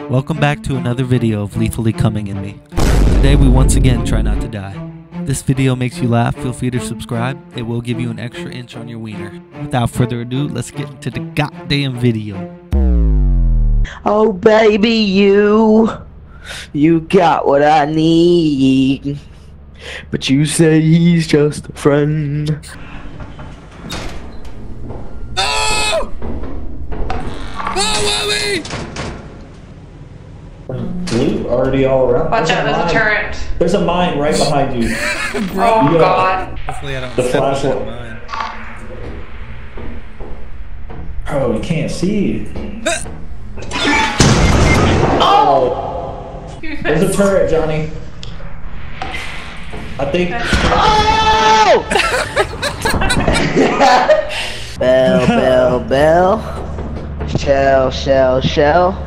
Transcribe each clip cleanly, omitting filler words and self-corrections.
Welcome back to another video of Lethally Coming in Me. Today we once again try not to die. If this video makes you laugh, feel free to subscribe. It will give you an extra inch on your wiener. Without further ado, let's get into the goddamn video. Oh baby, you got what I need, but you say he's just a friend. Oh! Oh, Willie! Blue already all around. Watch out, there's a turret. There's a mine right behind you. Oh god. Hopefully I don't The step on flashlight. that mine. Oh, you can't see. Oh! There's a turret, Johnny. I think. Oh! Bell, bell, bell. Shell, shell, shell.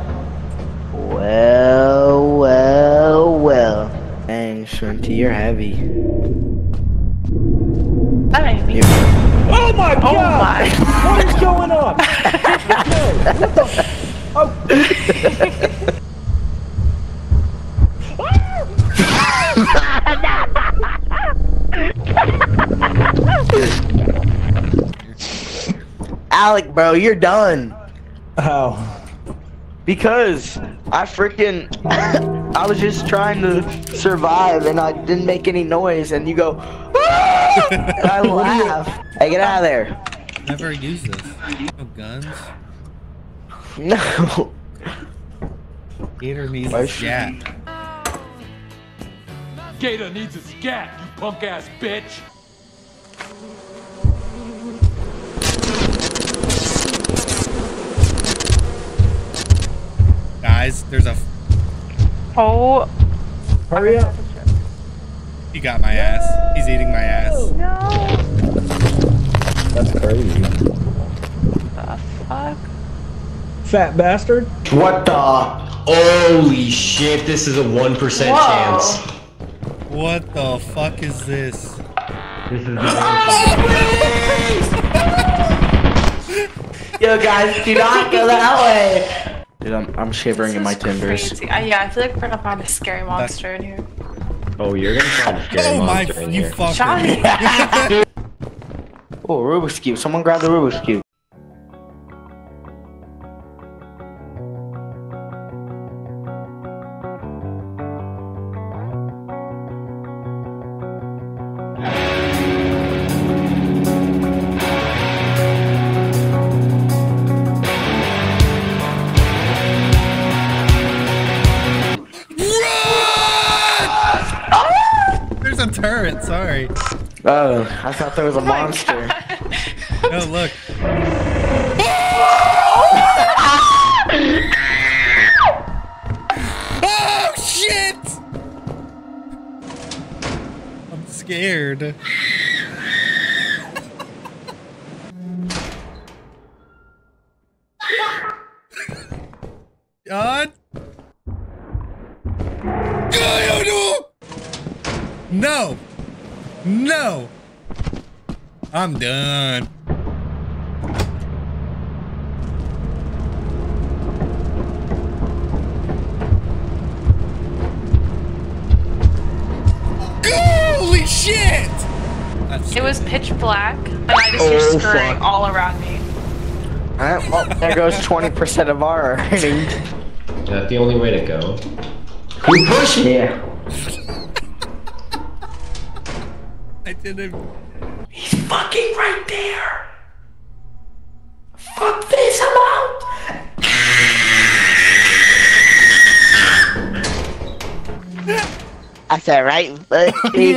Well, well, well. Dang, Shrinky, you're heavy. That ain't me. Oh my Oh god! my. What is going on? No, what the? Alec, bro, you're done. How? Because I freaking I was just trying to survive and I didn't make any noise and you go "Ah!" and I laugh. Hey, get out of there. Never use this. No guns. No. Gator needs Why a should scat. Gator needs a scat, you punk ass bitch! Guys, there's a... Oh. Hurry up! He got my ass. He's eating my ass. No. That's crazy. The fuck? Fat bastard. What the? Holy shit, this is a 1% chance. What the fuck is this? This is Yo guys, do not go that way. Dude, I'm shivering in my timbers. Crazy. Yeah, I feel like we're gonna find a scary monster in here. Oh, you're gonna find a scary Oh my, monster in you here. fucker. Johnny! Oh, Rubik's Cube. Someone grab the Rubik's Cube. There's a turret, sorry. Oh, I thought there was a monster. No, look. Oh, shit! I'm scared. God. No! No! I'm done. Holy shit! It was pitch black, and I just hear scurrying fuck. all around me. Alright, well, there goes 20% of our earnings. Is that the only way to go? You push me. Yeah. I didn't. He's fucking right there. Fuck this, I'm out. I said right, but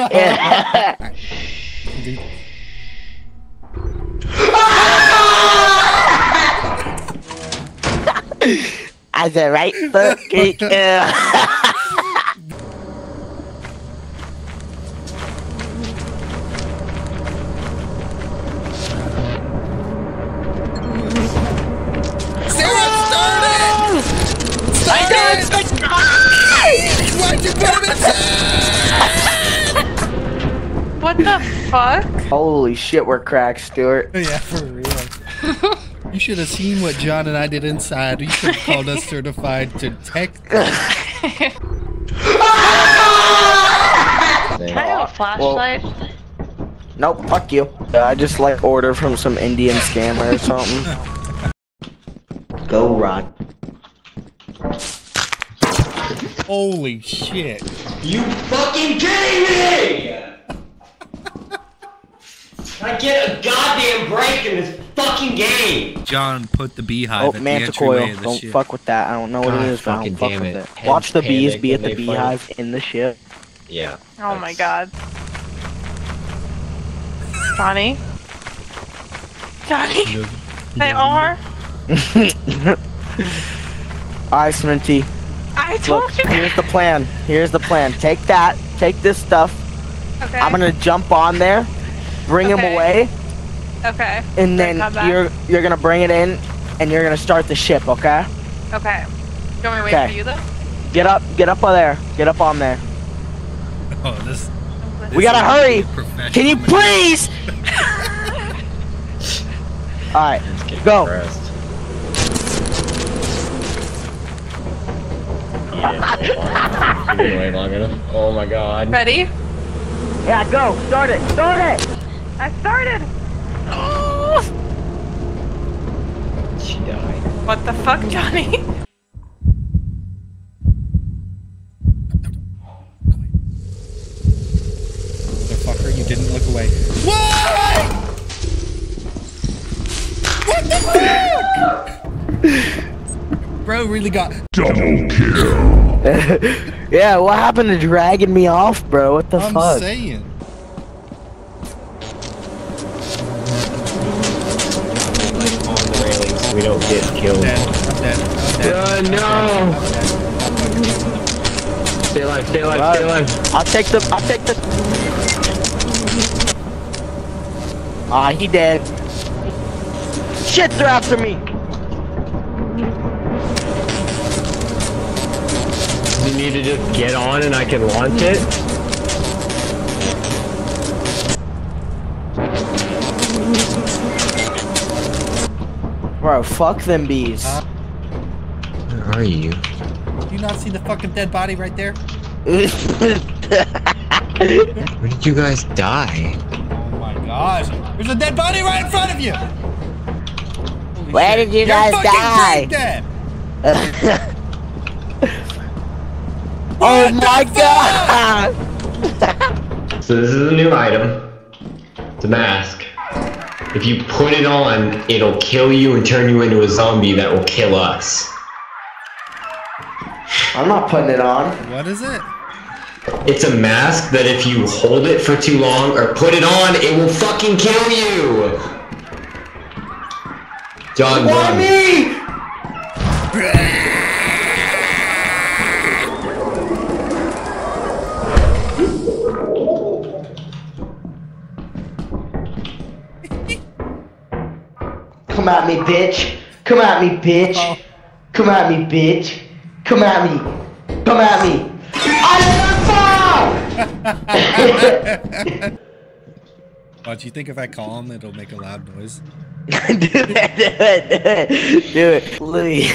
I said right, but Why'd you put him inside? What the fuck? Holy shit, we're cracked, Stuart. Yeah, for real. You should have seen what John and I did inside. You could have called us certified detectives. Can I have a flashlight? Nope, fuck you. I just like order from some Indian scammer or something. Go, Rod. Holy shit. You fucking kidding me? I get a goddamn break in this fucking game. John put the beehive Oh, at the manticore. entryway of the Don't ship. fuck with that. I don't know what it is, but I don't fuck with it. Watch the bees be at the beehive in the ship. Yeah. Oh my god. Johnny? Johnny? They are? Alright, Sminty. I told Look, you. here's the plan. Here's the plan. Take that. Take this stuff. Okay. I'm gonna jump on there, bring him Okay. away, Okay. and then come back. you're gonna bring it in, and you're gonna start the ship. Okay? Okay. Do you want me to wait Okay. for you though? Get up on there. Get up on there. Oh, this We gotta is hurry. professional Can you man. please? Alright, go. Oh my god. Ready? Yeah, go. Start it. Start it. I started. Oh! She died. What the fuck, Johnny? Motherfucker, you didn't look away. What? What the fuck? Bro really got Double kill. Yeah, what happened to dragging me off, bro? What the I'm fuck? saying. Like on the railings so we don't get killed. I'm dead. No! Stay alive, stay alive, stay alive. I'll take the. Ah, he dead. Shit, they're after me. You need to just get on and I can launch it? Bro, fuck them bees. Where are you? Do you not see the fucking dead body right there? Where did you guys die? Oh my gosh. There's a dead body right in front of you! Holy Where shit. did you You're guys fucking die? dead. Oh my god! So this is a new item. It's a mask. If you put it on, it'll kill you and turn you into a zombie that will kill us. I'm not putting it on. What is it? It's a mask that if you hold it for too long or put it on, it will fucking kill you! John, Why run. me? Come at me, bitch. Come at me, bitch. Come at me, bitch. Come at me. Come at me. What, do you think if I call him, it'll make a loud noise? Do it. Do it. Louis.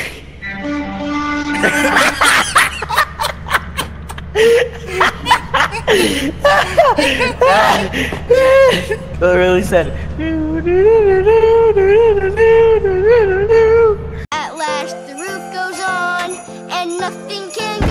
I really said. At last the roof goes on and nothing can